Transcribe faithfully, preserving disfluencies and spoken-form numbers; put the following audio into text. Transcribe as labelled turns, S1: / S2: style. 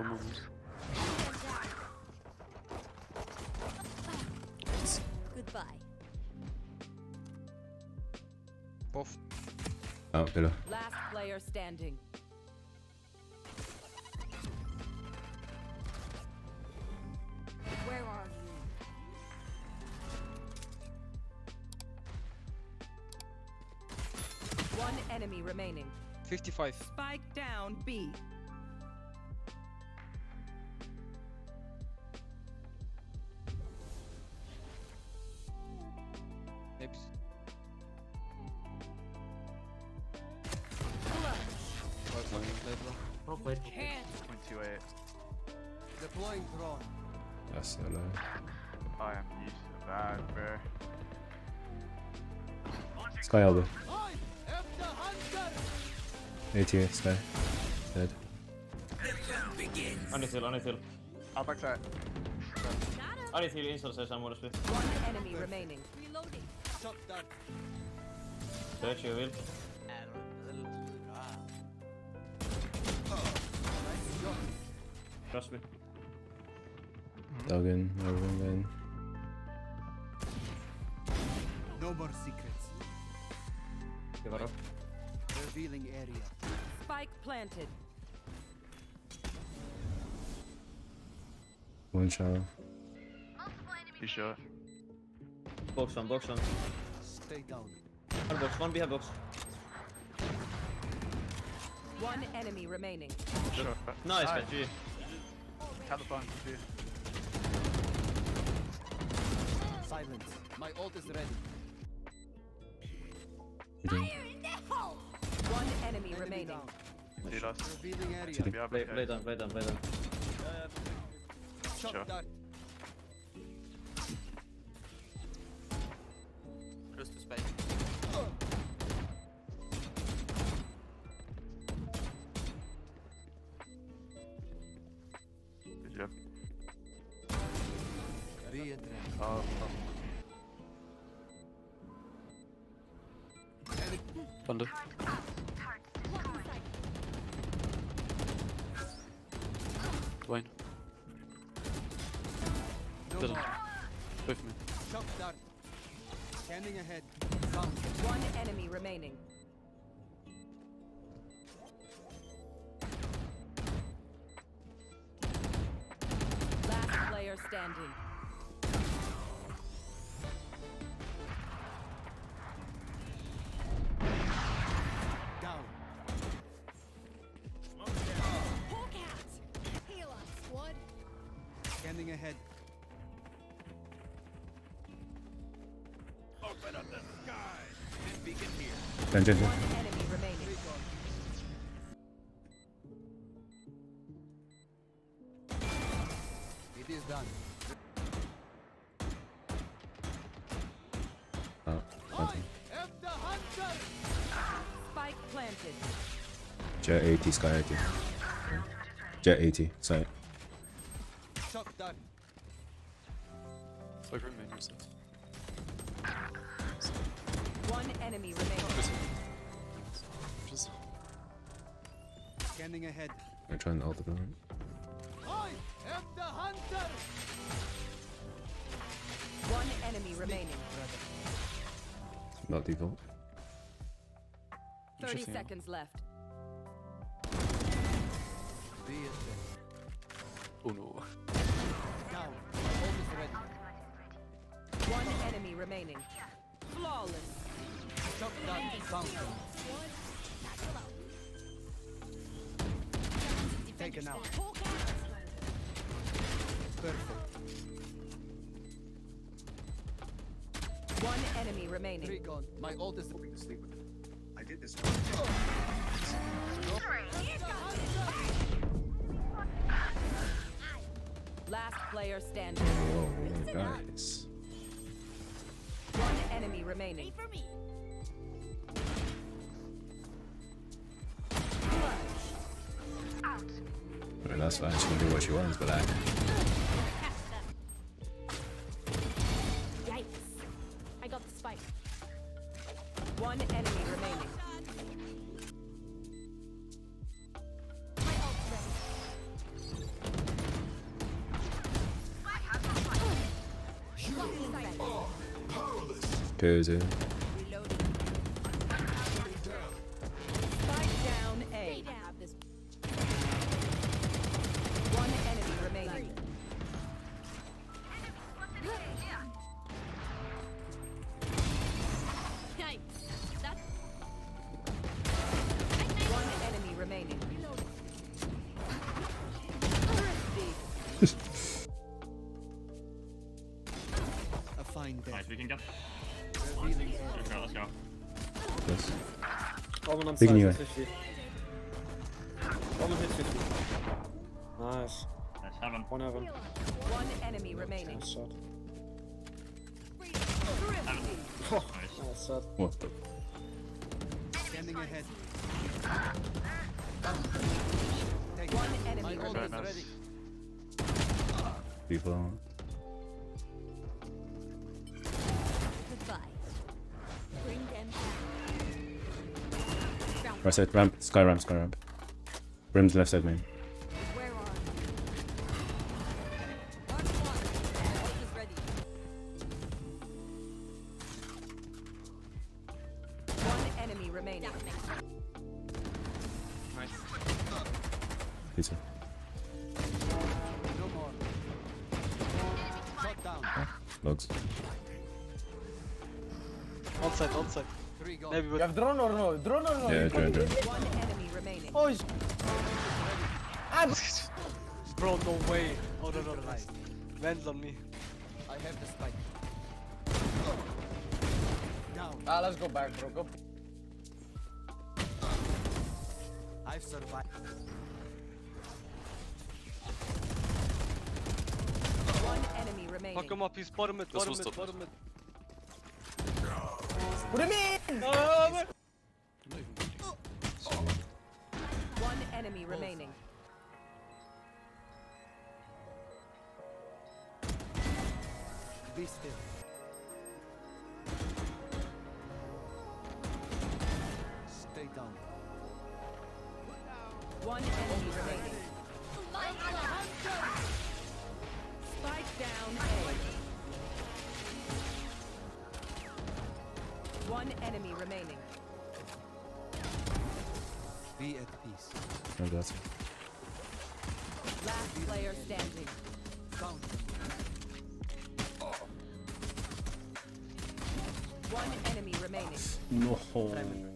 S1: One more minute.
S2: Goodbye.
S3: Both.
S4: Oh, pillar.
S2: Last player standing. Where are you? One enemy remaining.
S3: fifty-five.
S2: Spike down B.
S3: Maybe. Well, fucking played well.
S5: Well played.
S2: Can't.
S6: point two eight.
S7: Deploying drone.
S4: That's so low.
S6: I am used to that, bro.
S4: Sky elbow.
S7: I am the hunter.
S4: eighty, Sky. Dead.
S5: Underhill, underhill.
S6: I'll backside.
S5: Underhill, install says I'm with.
S2: One enemy remaining. Reloading.
S7: Shot dart.
S5: Search you will. Trust me.
S4: Dug in, over in.
S7: No more secrets.
S5: Give her up.
S7: Revealing area.
S2: Spike planted.
S4: One shower.
S6: You sure?
S5: Box on, box on.
S7: Stay down.
S5: One box, one behind box.
S2: One enemy remaining.
S6: Sure.
S5: Nice,
S6: Nice.
S5: G.
S6: Caliban, too.
S7: Silence. My ult is ready.
S2: One enemy
S7: Enemy
S2: remaining.
S7: down.
S6: See you last.
S7: Revealing area.
S4: Chilling.
S6: Yeah,
S5: Play,
S6: okay.
S5: play down, play down, play down.
S7: Shot
S6: Sure.
S7: dart.
S3: Close to spike.
S6: Good job.
S7: Re-entry.
S6: Oh, oh.
S1: Thunder. Dwayne.
S7: No
S1: Didn't.
S7: more.
S1: Both me.
S7: Shot dart. Scanning ahead. Sound.
S2: One enemy remaining. Last player standing.
S7: Down. Scanning ahead.
S8: Open up the sky. This beacon here.
S4: Ten, ten, ten.
S2: One enemy remaining.
S7: It is done.
S4: Oh, planting.
S7: I am the hunter.
S2: Spike planted.
S4: Jet eighty, Sky eighty. Jet eighty, side.
S7: Shot dart.
S1: Over in main yourself.
S2: One enemy remaining.
S1: Just
S7: Scanning ahead.
S4: I'm trying to ult the building.
S7: I am the hunter.
S2: One enemy remaining.
S4: Not default.
S2: Thirty
S1: Interesting.
S2: seconds left.
S7: Re-entry.
S1: oh no.
S7: Down. My ult is ready.
S2: One enemy remaining. Flawless.
S7: Shot dart. Sound. Taken out. Perfect.
S2: One enemy remaining.
S7: Three gone. My ult is.
S8: I did this.
S2: Last player standing.
S4: Whoa, guys.
S2: One enemy remaining.
S4: I mean, that's fine. She can do what she wants, but I.
S9: Yikes. I got the spike.
S2: One enemy remaining.
S9: My ult's ready.
S4: Pöse.
S2: Reloading. Spike down A.
S9: Have this.
S2: One enemy remaining.
S9: Yikes. That's
S2: One enemy remaining.
S7: A fine day.
S10: Nice, we can get.
S7: Revealing air.
S10: Let's go, let's go.
S4: Yes.
S5: One on
S4: Big
S5: side,
S4: anyway.
S5: fifty. One hit fifty. Nice.
S10: Nice, heaven.
S5: One heaven.
S2: One enemy remaining.
S5: Nice shot.
S10: Heaven.
S5: Oh,
S10: Nice.
S5: nice shot.
S4: What the?
S7: Scanning ahead. Take
S2: One
S7: it.
S2: enemy
S7: My ult
S2: remaining.
S7: is ready.
S4: People.
S9: goodbye. Bring them down.
S4: Right side, ramp, sky ramp, sky ramp. Brim's left side main.
S9: Where are
S2: One enemy remaining.
S3: Nice.
S4: Pizza.
S7: No more. Shot down.
S4: Logs.
S3: On side, on side.
S7: Three gone.
S3: Maybe
S5: You
S3: with
S5: have drone or no? Drone or no?
S4: Yeah, drone, drone.
S2: One enemy remaining.
S5: Oh, he's...
S3: Bro, no way. Oh no no no. Lands on me.
S7: I have the spike. Down.
S5: Ah, let's go back, bro. Go.
S7: I've survived.
S2: One enemy remaining.
S3: Fuck him up, he's bottom mid,
S1: Das
S3: bottom
S1: muss
S3: mid,
S1: doch
S3: bottom mid.
S5: What do you mean?
S2: One enemy remaining.
S7: Be still. Stay down.
S2: One enemy remaining. Spike down A. One enemy remaining.
S7: Be at peace.
S4: No dots.
S2: Last player standing.
S7: Found.
S2: One enemy remaining.
S4: No.